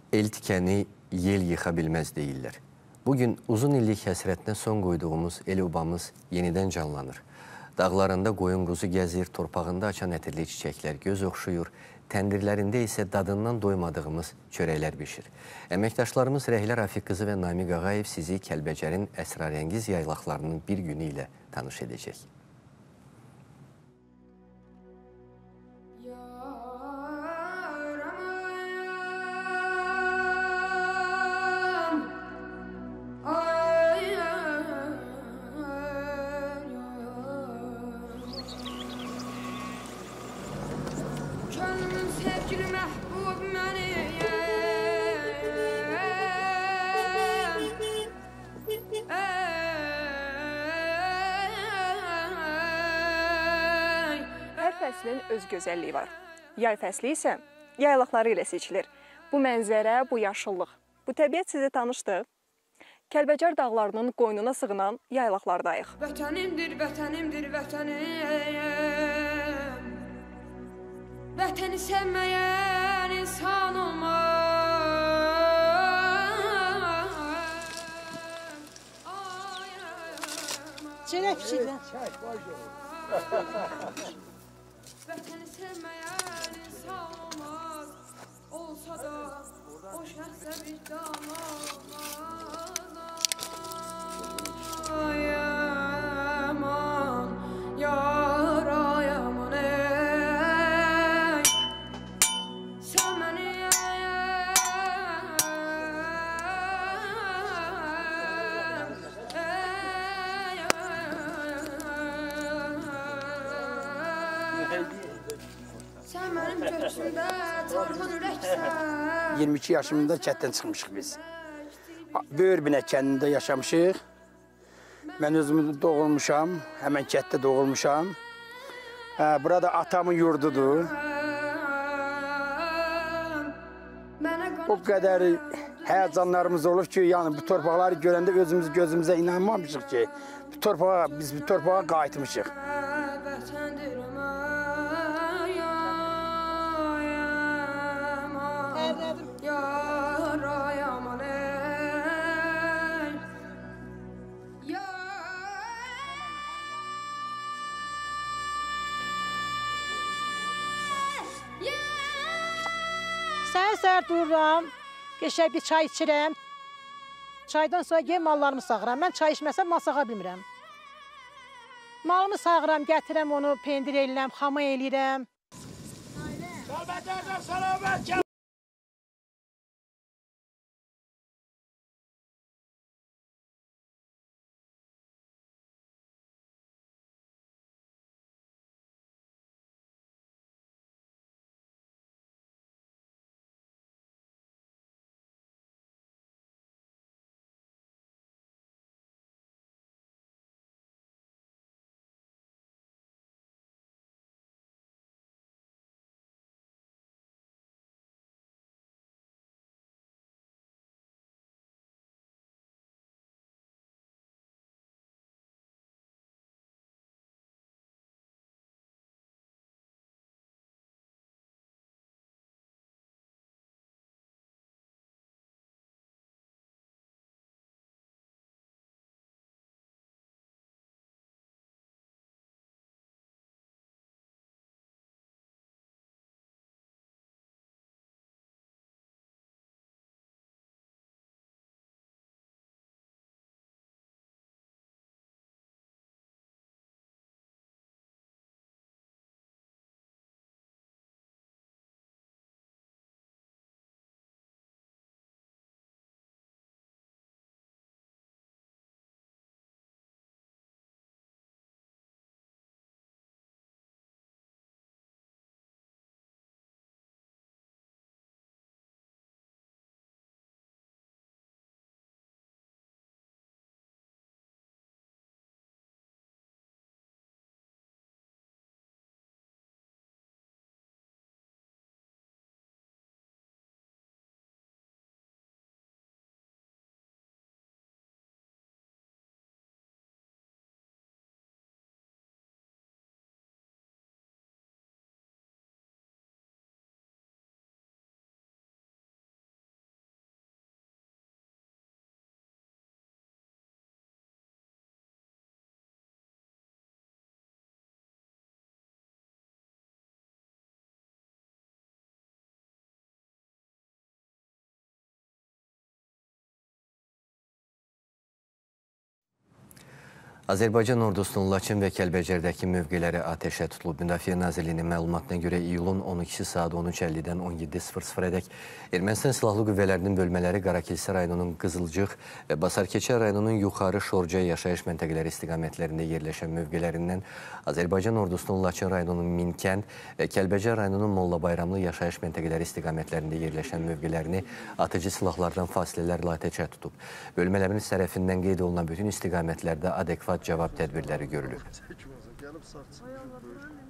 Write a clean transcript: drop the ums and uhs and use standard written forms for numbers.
El tikəni yel yıxa bilməz deyirlər. Bugün uzun illik həsrətinə son qoyduğumuz el-obamız yenidən canlanır. Dağlarında qoyun quzu gəzir, torpağında açan ətirli çiçəklər göz oxşuyur, təndirlərində isə dadından doymadığımız çörəklər bişir. Əməkdaşlarımız Rəhlə Rafiq qızı və Namiq Ağayev sizi Kəlbəcərin əsrarəngiz yaylaqlarının bir günü ilə tanış edəcək. Sevgili məhbub mənim, Hər fəslin öz gözəlliyi var. Yay fəsli isə yaylaqları ilə seçilir. Bu mənzərə, bu yaşıllıq, bu təbiət sizə tanışdır. Kəlbəcər dağlarının qoynuna sığınan yaylaqlardayıq. Vətənimdir, vətənimdir, vətənim. Vətəni sevməyən insan olmaz. Çörək pişirdim. Vətəni sevməyən insan olmaz. Olsa da o şəxsə bir can olmaz. Ay aman, yar ay aman ey. Sen beni Sen benim göğsümde tarhan ürəksən. 22 yaşımda kənddən çıxmışıq biz. Böyürbinə kəndində yaşamışıq. Mən özüm doğulmuşam, həmən kənddə doğulmuşam. Burada atamın yurdudur. O qədər həyəcanlarımız olur ki, yəni bu torpaqları görəndə özümüz gözümüzə inanmamışıq ki, biz bu torpağa qayıtmışıq. Səhər dururam, geçək bir çay içirəm. Çaydan sonra gəlib mallarımı sağıram. Mən çay içməsəm mal sağa bilmirəm. Malımı sağıram, gətirəm onu, pendir eləyirəm, xama eləyirəm. Azərbaycan ordusunun Laçın və Kəlbəcərdəki mövqeləri atəşə tutulub. Müdafiə Nazirliyinin məlumatına görə iyulun 12 saat 13:50-dən 17:00-dək Ermənistan Silahlı Qüvvələrinin bölmələri Qarakilsə rayonunun Qızılcıq və Basarkeçə rayonunun Yuxarı Şorca yaşayış məntəqələri istiqamətlərində yerləşən mövqələrindən Azərbaycan ordusunun Laçın rayonunun Minkənd və Kəlbəcər rayonunun Mollabayramlı yaşayış məntəqələri istiqamətlərində yerləşən mövqələrini atıcı silahlardan fasilələrlə atəşə tutub. Bölmələrimiz tərəfindən qeyd olunan bütün istiqamətlərdə adekvat cavab tədbirləri görülür.